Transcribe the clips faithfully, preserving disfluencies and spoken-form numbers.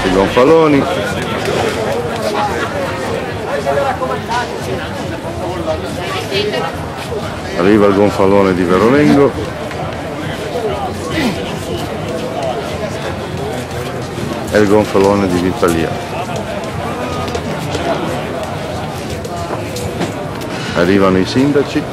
i gonfaloni. Arriva il gonfalone di Verolengo. E il gonfalone di Vippalia. Arrivano i sindaci.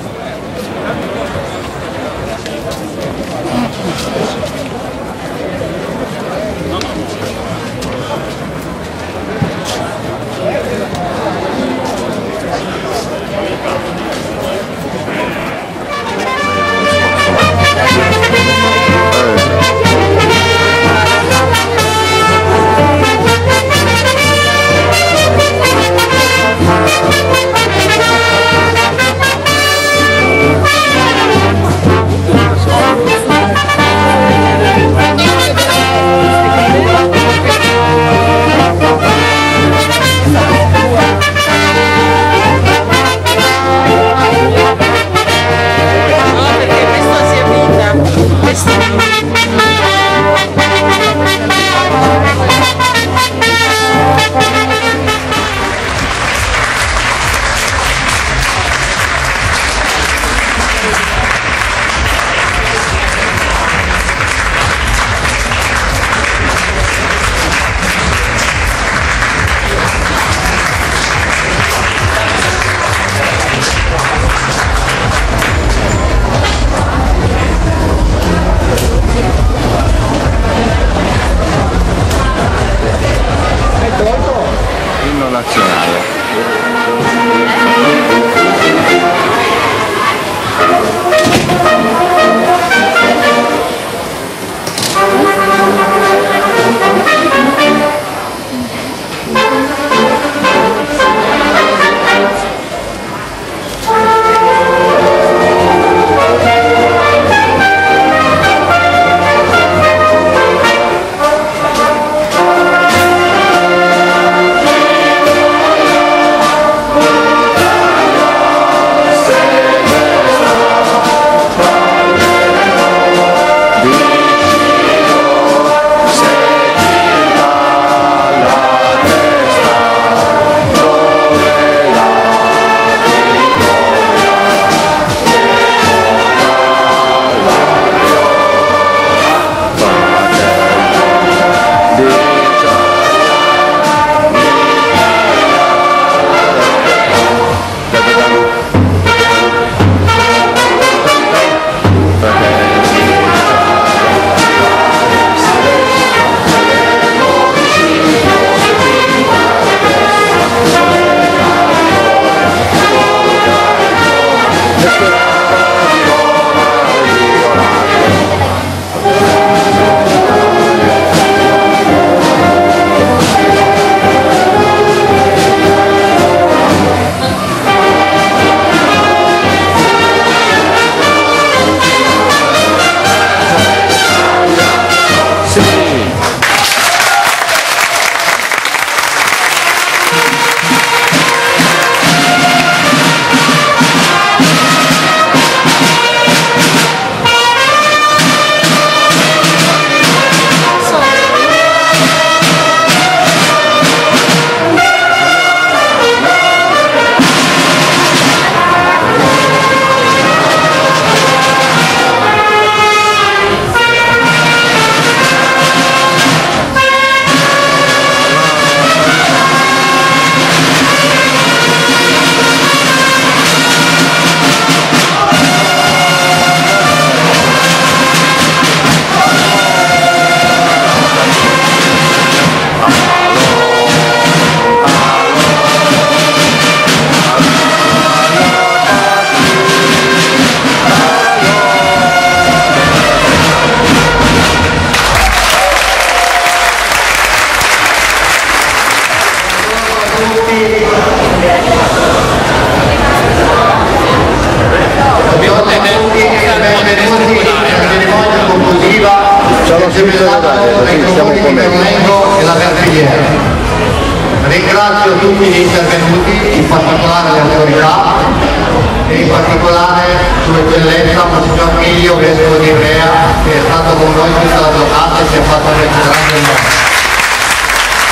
Nazionale. Ringrazio tutti gli intervenuti, in particolare le autorità e in particolare Sua Eccellenza Monsignor Miglio, Vescovo di Ivrea, che è stato con noi tutta la giornata e si è fatto registrare il nome.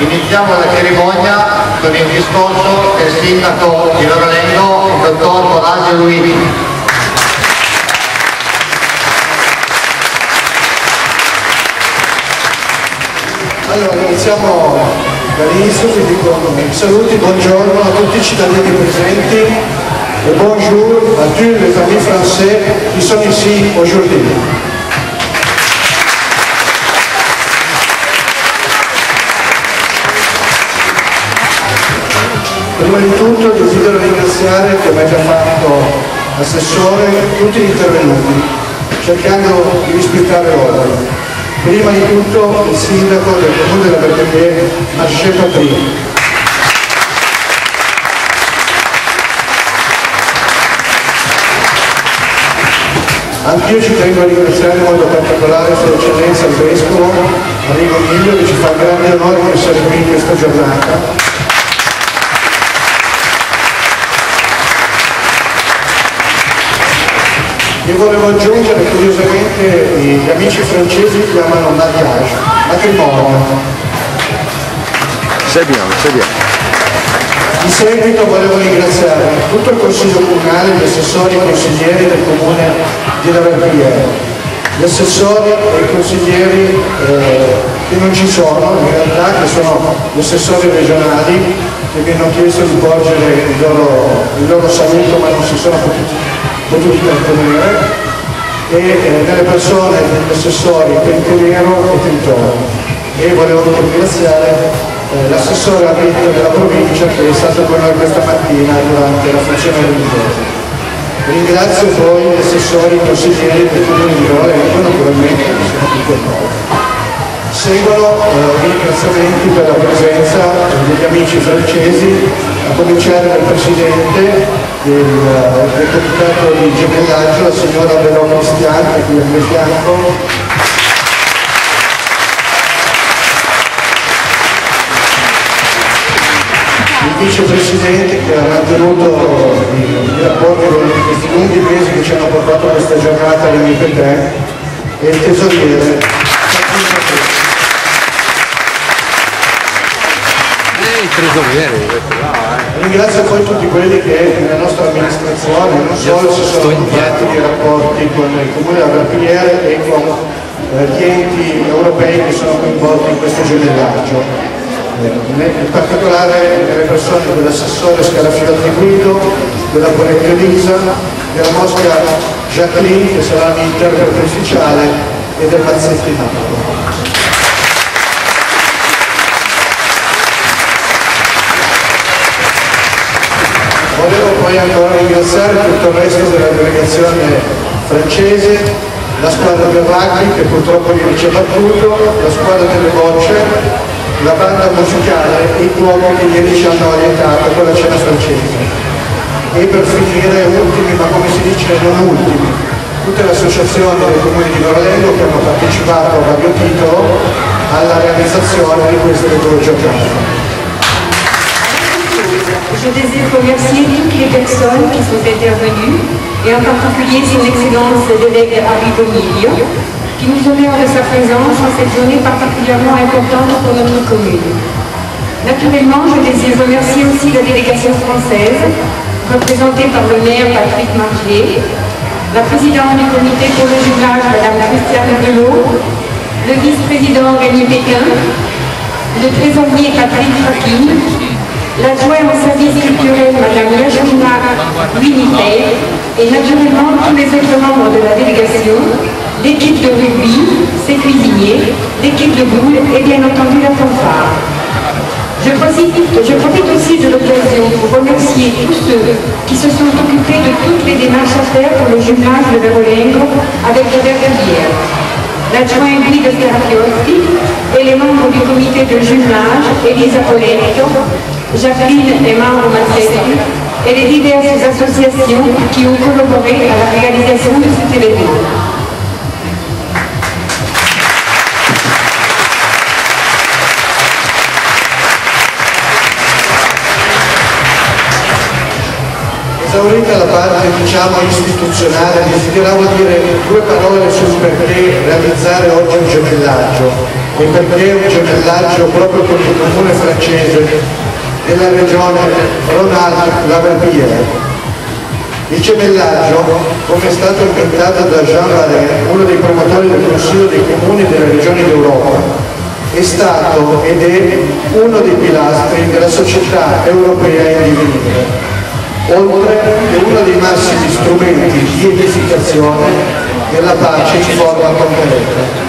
Iniziamo la cerimonia con il discorso del sindaco di Verolengo, il dottor Orazio Luigi. Allora, iniziamo dall'inizio, quindi con i saluti, buongiorno a tutti i cittadini presenti et bonjour à toutes les familles françaises qui sont ici aujourd'hui. Prima di tutto desidero ringraziare, come ha già fatto l'assessore, tutti gli intervenuti, cercando di rispettare l'ordine. Prima di tutto il sindaco del comune della Bergagliere, Marcel Papri. Anch'io ci tengo a ringraziare in modo particolare Sua Eccellenza il Vescovo, Arrigo Miglio, che ci fa grande onore di essere qui in questa giornata. Io volevo aggiungere curiosamente gli amici francesi chiamano mariage, matrimonio. C'est bien, c'est bien. In seguito volevo ringraziare tutto il Consiglio Comunale, gli assessori e i consiglieri del Comune di La Verpillière, gli assessori e i consiglieri eh, che non ci sono, in realtà che sono gli assessori regionali che mi hanno chiesto di porgere il loro, il loro saluto ma non si sono potuti potuti trattenere, e eh, delle persone, degli assessori Pentoliero e Tintoro. E volevo ringraziare eh, l'assessore a vita della provincia che è stato con noi questa mattina durante la funzione religiosa. Ringrazio poi gli assessori e consiglieri del comune di Verolengo, naturalmente che sono qui con noi. Seguono eh, i ringraziamenti per la presenza degli amici francesi, a cominciare dal presidente del, del comitato di gemellaggio, la signora Belò Cristian, che è qui al mio fianco. Il vicepresidente che ha mantenuto i, i rapporti con questi lunghi mesi che ci hanno portato a questa giornata alle mie per te, e il tesoriere. Ringrazio poi tutti quelli che nella nostra amministrazione non solo si sono occupati di rapporti con il Comune della Verpillière e con eh, gli enti europei che sono coinvolti in questo gemellaggio. Eh, in particolare le persone dell'assessore Scalafiotti Guido, della Poletti Elisa, della Mosca Jacqueline, che sarà l'interprete ufficiale, e del Mazzetti Marco. Volevo poi ancora ringraziare tutto il resto della delegazione francese, la squadra del rugby che purtroppo viene battuto, la squadra delle bocce, la banda musicale e i cuochi che ieri ci hanno aiutato con la cena francese. E per finire, ultimi, ma come si dice non ultimi, tutte le associazioni del Comune di Verolengo che hanno partecipato a vario titolo alla realizzazione di queste due giornate. Je désire remercier toutes les personnes qui sont intervenues, et en particulier son Excellence l'évêque Arrigo Miglio, qui nous honore de sa présence en cette journée particulièrement importante pour notre commune. Naturellement, je désire remercier aussi la délégation française, représentée par le maire Patrick Margier, la présidente du comité pour le jumelage, Madame Christiane Belot, le vice-président Rémi Pékin, le trésorier Patrick Fakin, l'adjoint au service culturel, Madame Yasmina Winifred, et naturellement tous les autres membres de la délégation, l'équipe de rugby, ses cuisiniers, l'équipe de boule et bien entendu la fanfare. Je profite, je profite aussi de l'occasion pour remercier tous ceux qui se sont occupés de toutes les démarches à faire pour le jumelage de Verolengo avec la Verpillière. L'adjoint Guido Scalafiotti et les membres du comité de jumelage, Elisa Poletto, Jacqueline et Mauro Mazzetti, et les diverses associations qui ont collaboré à la réalisation de cet événement. Esaurita la parte diciamo istituzionale, desideravo dire due parole sul perché realizzare oggi un gemellaggio e perché è un gemellaggio proprio con il comune francese della regione Rhône-Alpes-Laverpillière. Il gemellaggio, come è stato inventato da Jean Valin, uno dei promotori del Consiglio dei Comuni delle Regioni d'Europa, è stato ed è uno dei pilastri della società europea in divenire, oltre che uno dei massimi strumenti di edificazione della pace in forma concreta.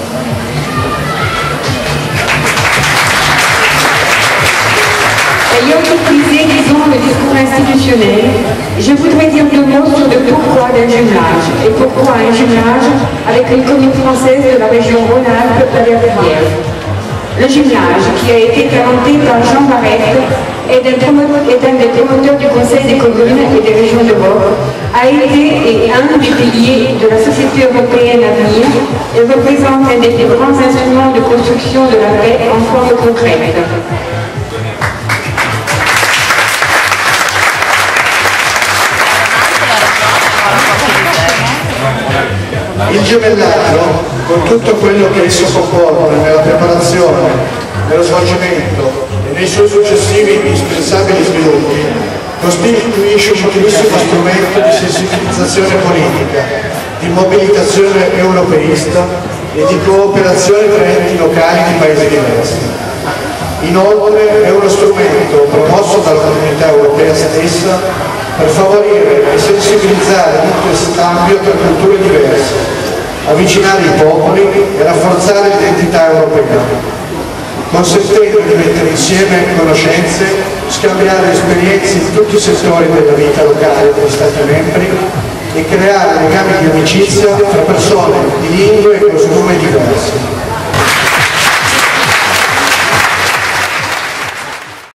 Ayant utilisé, disons, le discours institutionnel, je voudrais dire deux mots sur le pourquoi d'un jumelage et pourquoi un jumelage avec une commune française de la région Rhône-Alpes-Laverpillière. Le jumelage, qui a été inventé par Jean Barrette, est un des promoteurs du Conseil des communes et des régions d'Europe, a été et un des piliers de la société européenne à venir et représente un des plus grands instruments de construction de la paix en forme concrète. Il gemellaggio, con tutto quello che esso comporta nella preparazione, nello svolgimento e nei suoi successivi indispensabili sviluppi, costituisce un utilissimo strumento di sensibilizzazione politica, di mobilitazione europeista e di cooperazione tra enti locali di paesi diversi. Inoltre è uno strumento promosso dalla comunità europea stessa per favorire e sensibilizzare tutto il scambio tra culture diverse, avvicinare i popoli e rafforzare l'identità europea, consentendo di mettere insieme conoscenze, scambiare esperienze in tutti i settori della vita locale degli Stati membri e creare legami di amicizia tra persone di lingue e costumi diversi.